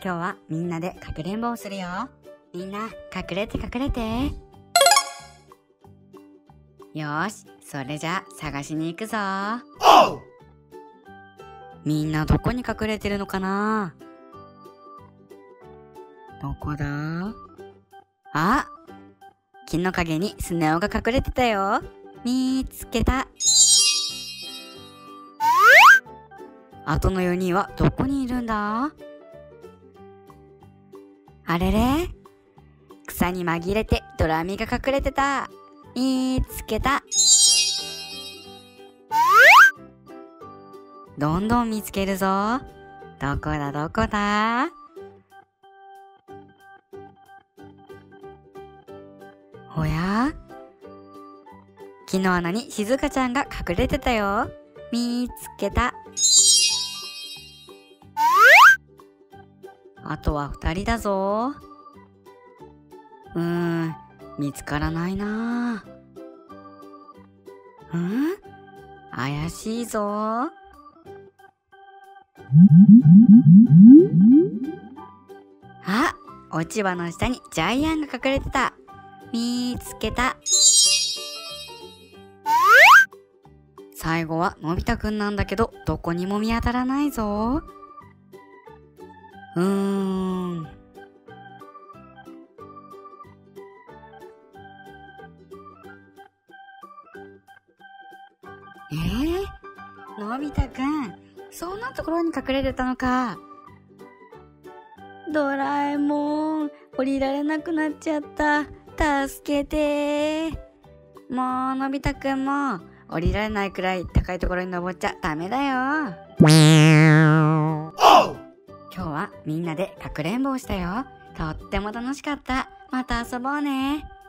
今日はみんなでかくれんぼをするよ。みんな隠れて隠れて。よーし、それじゃあ探しに行くぞ。みんなどこに隠れてるのかな？どこだ？あ、木の陰にスネ夫が隠れてたよ。見つけた。あとの4人はどこにいるんだ？あれれ、草に紛れてドラミが隠れてた。見つけた。どんどん見つけるぞ。どこだどこだ？おや？木の穴にしずかちゃんが隠れてたよ。見つけた。あとは2人だぞ。見つからないな。怪しいぞ。あ、落ち葉の下にジャイアンが隠れてた。見つけた。最後はのび太くんなんだけど、どこにも見当たらないぞ。のび太くん、そんなところに隠れてたのか。ドラえもん、降りられなくなっちゃった。助けて。もうのび太くんも降りられないくらい高いところに登っちゃダメだよ。今日はみんなでかくれんぼをしたよ。とっても楽しかった。また遊ぼうね。